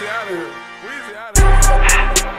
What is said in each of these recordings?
Weezy out of here. Weezy out of here.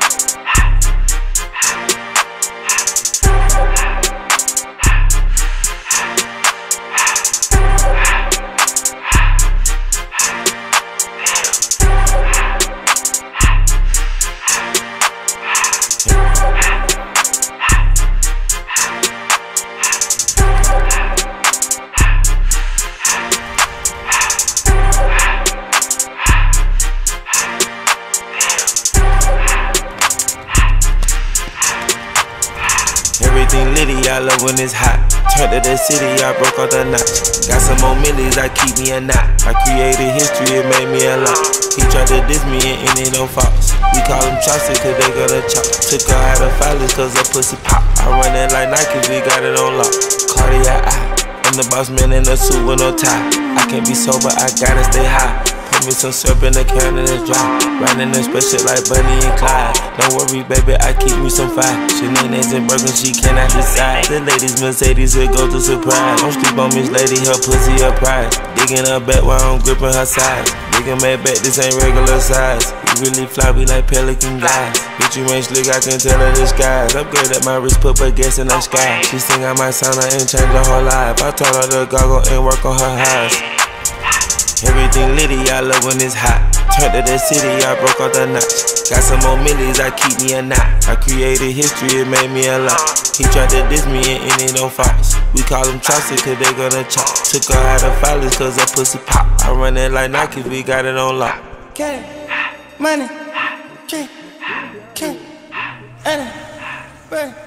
Everything litty, I love when it's hot. Turned to the city, I broke all the notch. Got some more millies, I keep me a knot. I created history, it made me a lot. He tried to diss me and it ain't no false. We call him Chaucer cause they got a chop. Took her out of filers cause her pussy pop. I run it like Nike, we got it on lock. Cardiac eye, I'm the boss man in a suit with no tie. I can't be sober, I gotta stay high. Put me some syrup in the can and it's dry. Riding the special like Bunny and Clyde. Don't worry, baby, I keep me some fire. Shenanigans and Birkin, she cannot decide. The ladies Mercedes, it goes to surprise. Don't sleep on Miss Lady, her pussy a prize. Digging her back while I'm gripping her sides. Digging my back, this ain't regular size. You really floppy like Pelican guys. Bitch, you ain't slick, I can tell her disguise. Upgrade at my wrist, put baguettes in the sky. She sing I might sign her and change her whole life. I told her to goggle and work on her highs. Everything litty, I love when it's hot. Turned to the city, I broke all the knots. Got some more millies, I keep me a knot. I created history, it made me a lot. He tried to diss me and it ain't no false. We call him Chaucer cause they gonna chop. Took her out of filers cause her pussy pop. I run it like Nike, we got it on lock. Get it, money, drink, money,